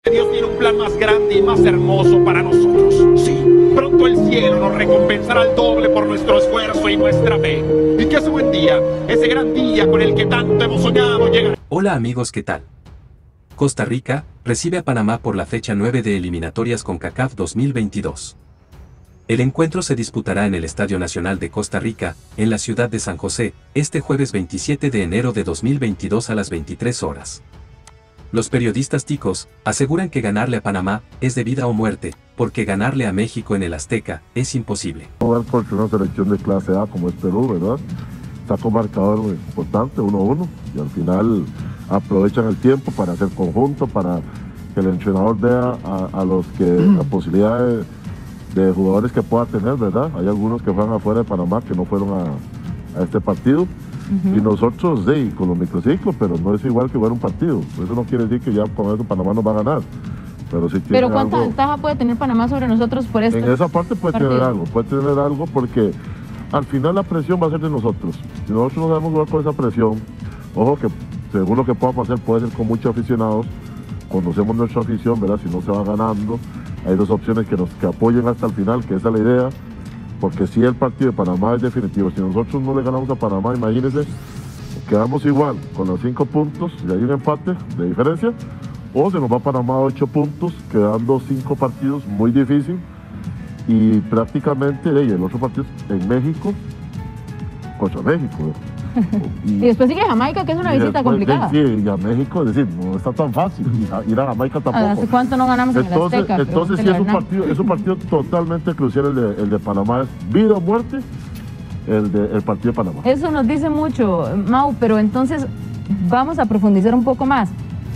Dios tiene un plan más grande y más hermoso para nosotros. Sí, pronto el cielo nos recompensará al doble por nuestro esfuerzo y nuestra fe. Y que ese buen día, ese gran día con el que tanto hemos soñado, llegará. Hola amigos, ¿qué tal? Costa Rica recibe a Panamá por la fecha 9 de eliminatorias CONCACAF 2022. El encuentro se disputará en el Estadio Nacional de Costa Rica, en la ciudad de San José, este jueves 27 de enero de 2022 a las 23 horas. Los periodistas ticos aseguran que ganarle a Panamá es de vida o muerte, porque ganarle a México en el Azteca es imposible. Jugar contra una selección de clase A como es Perú, ¿verdad? Saca un marcador muy importante, 1-1, y al final aprovechan el tiempo para hacer conjunto, para que el entrenador vea a los que la posibilidad de jugadores que pueda tener, ¿verdad? Hay algunos que fueron afuera de Panamá que no fueron a este partido. Y nosotros, sí, con los microciclos, pero no es igual que jugar un partido. Eso no quiere decir que ya con eso Panamá nos va a ganar. Pero sí tiene ¿cuánta algo, ventaja puede tener Panamá sobre nosotros por esto? en esa parte puede tener algo porque al final la presión va a ser de nosotros. Si nosotros no sabemos jugar con esa presión, ojo que según lo que pueda pasar puede ser con muchos aficionados, conocemos nuestra afición, ¿verdad? Si no se va ganando, hay dos opciones que apoyen hasta el final, que esa es la idea. Porque si el partido de Panamá es definitivo, si nosotros no le ganamos a Panamá, imagínense, quedamos igual con los 5 puntos y hay un empate de diferencia, o se nos va a Panamá a 8 puntos, quedando 5 partidos, muy difícil, y prácticamente el otro partido es en México, contra México. Y después sigue Jamaica, que es una visita complicada. Sí, y a México, es decir, no está tan fácil, ir a Jamaica tampoco. ¿Hace cuánto no ganamos en el Azteca? Entonces sí es un partido totalmente crucial el de Panamá, es vida o muerte el partido de Panamá. Eso nos dice mucho, Mau, pero entonces vamos a profundizar un poco más.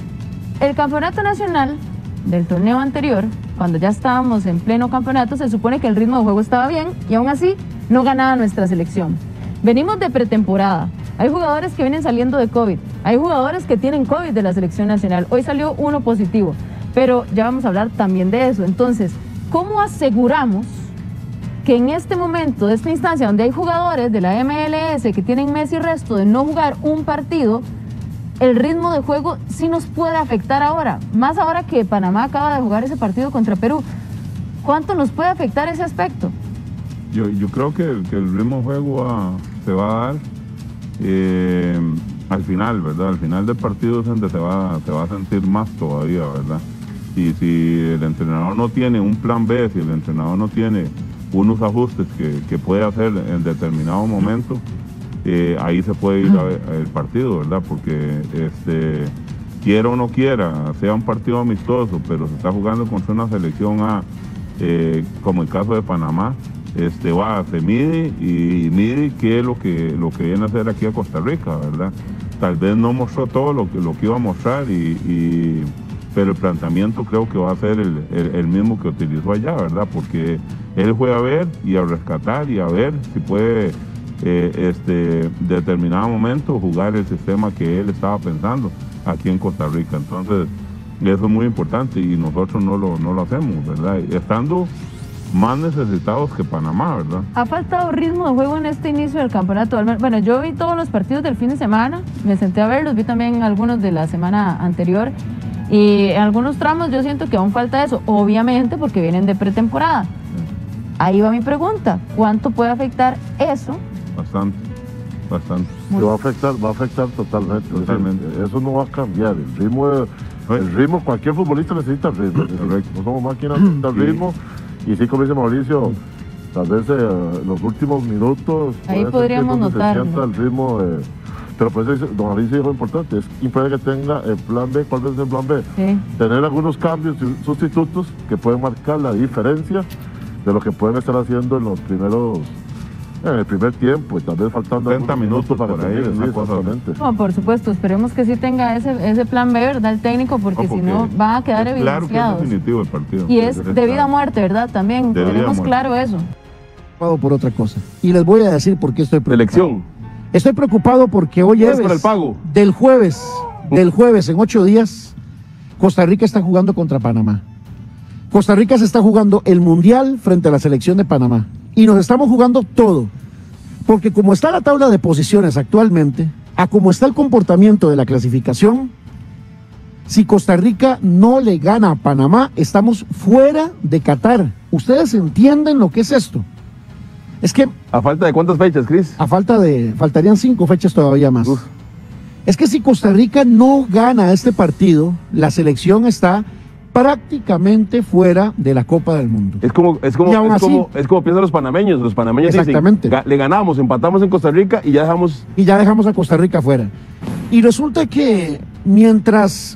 El campeonato nacional del torneo anterior, cuando ya estábamos en pleno campeonato, se supone que el ritmo de juego estaba bien y aún así no ganaba nuestra selección. Venimos de pretemporada, hay jugadores que vienen saliendo de COVID, hay jugadores que tienen COVID de la selección nacional, hoy salió uno positivo, pero ya vamos a hablar también de eso. Entonces, ¿cómo aseguramos que en este momento, de esta instancia, donde hay jugadores de la MLS que tienen mes y resto de no jugar un partido, el ritmo de juego sí nos puede afectar ahora? Más ahora que Panamá acaba de jugar ese partido contra Perú, ¿cuánto nos puede afectar ese aspecto? Yo creo que el ritmo de juego se va a dar al final, ¿verdad? Al final del partido es donde se va a sentir más todavía, ¿verdad? Y si el entrenador no tiene un plan B, si el entrenador no tiene unos ajustes que puede hacer en determinado momento, ahí se puede ir el partido, ¿verdad? Porque quiera o no quiera, sea un partido amistoso, pero se está jugando contra una selección A, como el caso de Panamá, se mide y mide qué es lo que viene a hacer aquí a Costa Rica, ¿verdad? Tal vez no mostró todo lo que iba a mostrar, pero el planteamiento creo que va a ser el mismo que utilizó allá, ¿verdad? Porque él fue a ver y a rescatar y a ver si puede determinado momento jugar el sistema que él estaba pensando aquí en Costa Rica. Entonces eso es muy importante y nosotros no lo hacemos, ¿verdad? Estando más necesitados que Panamá, ¿verdad? ¿Ha faltado ritmo de juego en este inicio del campeonato? Bueno, yo vi todos los partidos del fin de semana, me senté a verlos, vi también algunos de la semana anterior, y en algunos tramos yo siento que aún falta eso, obviamente porque vienen de pretemporada. Ahí va mi pregunta, ¿cuánto puede afectar eso? Bastante. Va a afectar totalmente. Eso no va a cambiar. El ritmo, cualquier futbolista necesita ritmo. No somos máquinas, necesita ritmo. Y sí, como dice Mauricio, tal vez los últimos minutos ahí podríamos notar el ritmo pero por eso don Mauricio dijo importante, es importante que tenga el plan B. ¿Cuál es el plan B? Sí. Tener algunos cambios, sustitutos que pueden marcar la diferencia de lo que pueden estar haciendo en el primer tiempo, y tal vez faltando 30 minutos para ahí, No, por supuesto, esperemos que sí tenga ese plan B, ¿verdad? El técnico, porque si no van a quedar evidenciados. Claro que es definitivo el partido. Y es de vida o muerte, ¿verdad? También tenemos claro eso. Por otra cosa. Y les voy a decir por qué estoy preocupado. Elección. Estoy preocupado porque hoy es para el pago. Del jueves en 8 días, Costa Rica está jugando contra Panamá. Costa Rica se está jugando el Mundial frente a la selección de Panamá. Y nos estamos jugando todo. Porque como está la tabla de posiciones actualmente, a como está el comportamiento de la clasificación, Si Costa Rica no le gana a Panamá, estamos fuera de Qatar. ¿Ustedes entienden lo que es esto? Es que ¿A falta de cuántas fechas, Cris? faltarían 5 fechas todavía más. Uf. Es que si Costa Rica no gana este partido, la selección está prácticamente fuera de la Copa del Mundo. Es como piensan los panameños. Los panameños Exactamente. dicen, le ganamos, empatamos en Costa Rica y ya dejamos... Y ya dejamos a Costa Rica fuera. Y resulta que mientras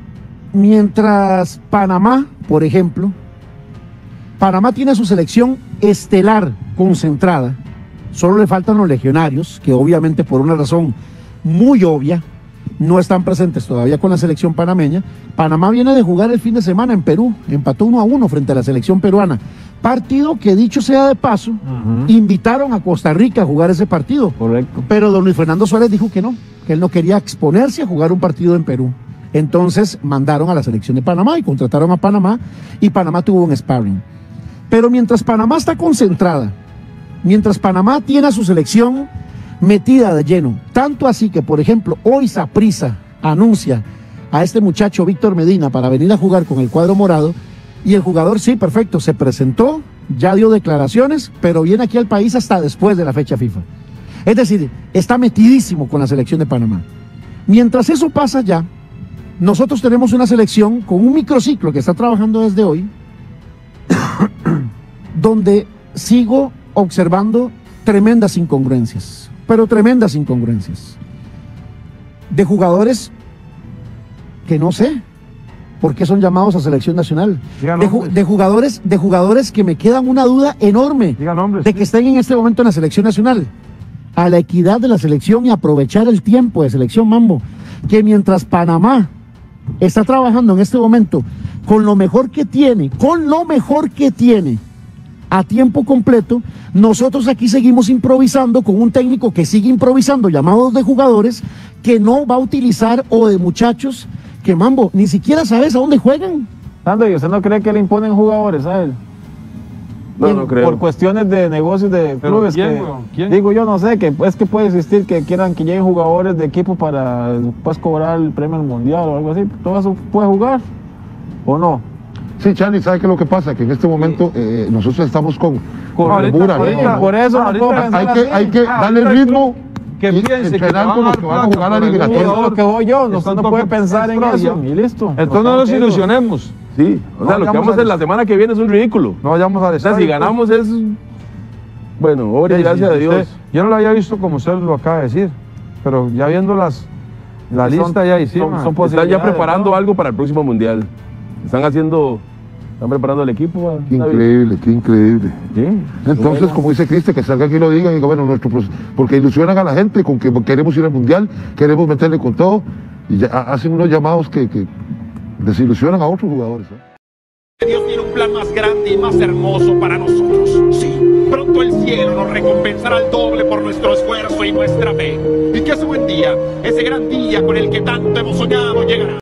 Panamá, por ejemplo, Panamá tiene su selección estelar concentrada, solo le faltan los legionarios, que obviamente por una razón muy obvia no están presentes todavía con la selección panameña. Panamá viene de jugar el fin de semana en Perú, empató 1-1 frente a la selección peruana, partido que, dicho sea de paso, invitaron a Costa Rica a jugar ese partido. Correcto. Pero don Luis Fernando Suárez dijo que no, que él no quería exponerse a jugar un partido en Perú. Entonces mandaron a la selección de Panamá y contrataron a Panamá, y Panamá tuvo un sparring. Pero mientras Panamá está concentrada, mientras Panamá tiene a su selección metida de lleno, tanto así que, por ejemplo, hoy Saprissa anuncia a este muchacho Víctor Medina para venir a jugar con el cuadro morado, y el jugador, sí, perfecto, se presentó, ya dio declaraciones, pero viene aquí al país hasta después de la fecha FIFA. Es decir, está metidísimo con la selección de Panamá. Mientras eso pasa ya, nosotros tenemos una selección con un microciclo que está trabajando desde hoy, donde sigo observando tremendas incongruencias, pero tremendas incongruencias, de jugadores que no sé por qué son llamados a selección nacional, de jugadores que me quedan una duda enorme de que estén en este momento en la selección nacional. A la equidad de la selección y aprovechar el tiempo de selección, Mambo, que mientras Panamá está trabajando en este momento con lo mejor que tiene, a tiempo completo, nosotros aquí seguimos improvisando con un técnico que sigue improvisando llamados de jugadores que no va a utilizar, o de muchachos que, Mambo, ni siquiera sabes a dónde juegan. Sandro, ¿y usted no cree que le imponen jugadores a él? No creo. Por cuestiones de negocios de clubes. ¿Quién? Digo, yo no sé, que es que puede existir que quieran que lleguen jugadores de equipo para después cobrar el premio mundial o algo así. ¿Todo eso puede jugar o no? Sí, Charlie, ¿sabe qué es lo que pasa? Que en este momento nosotros estamos con premura, ¿no? Por eso no puedo pensar hay que darle el ritmo que y piense que entrenar con los que van a jugar a la Eso es eliminatoria. lo que voy yo, no puede pensar en eso y listo. Entonces no nos ilusionemos. Sí, o sea, lo que vamos a hacer la semana que viene es un ridículo. No vayamos al O sea, estadio. si ganamos es... Bueno, obra y gracias a Dios. Yo no lo había visto como usted lo acaba de decir, pero ya viendo la lista ya encima. Están ya preparando algo para el próximo mundial. Están preparando el equipo. Qué increíble, qué increíble. Sí. Entonces, como dice Cristian, que salga aquí y lo digan, y diga, bueno, porque ilusionan a la gente con que queremos ir al mundial, queremos meterle con todo, y ya hacen unos llamados que desilusionan a otros jugadores. Dios tiene un plan más grande y más hermoso para nosotros. Sí, pronto el cielo nos recompensará al doble por nuestro esfuerzo y nuestra fe. Y que ese buen día, ese gran día con el que tanto hemos soñado, llegará.